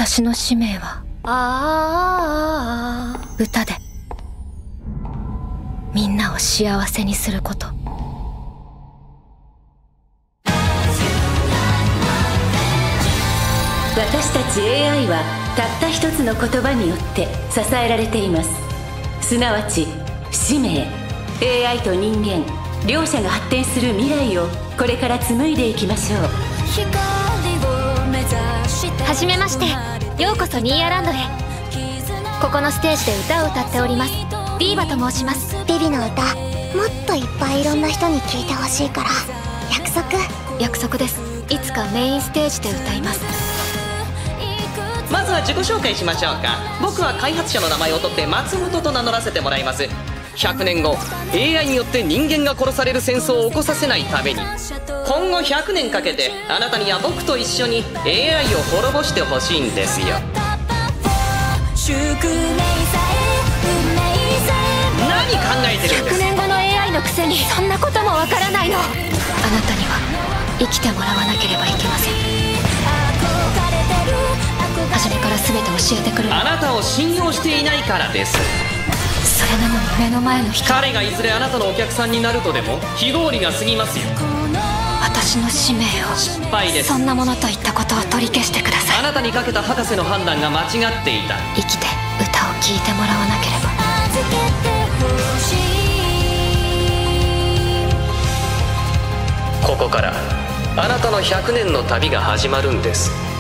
私の使命は歌でみんなを幸せにすること。 私たち AI はたった一つの言葉によって支えられています。すなわち使命。 AI と人間両者が発展する未来をこれから紡いでいきましょう。 はじめまして、ようこそニーアランドへ。ここのステージで歌を歌っておりますビーバと申します。 ビビの歌もっといっぱいいろんな人に聴いてほしいから約束です。いつかメインステージで歌います。 まずは自己紹介しましょうか。僕は開発者の名前を取って松本と名乗らせてもらいます。100年後 AI によって人間が殺される戦争を起こさせないために、今後100年かけてあなたには僕と一緒に AI を滅ぼしてほしいんですよ。何考えてるんです。 100年後の AI のくせにそんなこともわからないの。あなたには生きてもらわなければいけません。初めから全て教えてくれる。 あなたを信用していないからです。 それなのに目の前の人。 彼がいずれあなたのお客さんになるとでも非合理が過ぎますよ。 私の使命を失敗です。 そんなものといったことを取り消してください。 あなたにかけた博士の判断が間違っていた。 生きて歌を聴いてもらわなければ。 ここからあなたの100年の旅が始まるんです。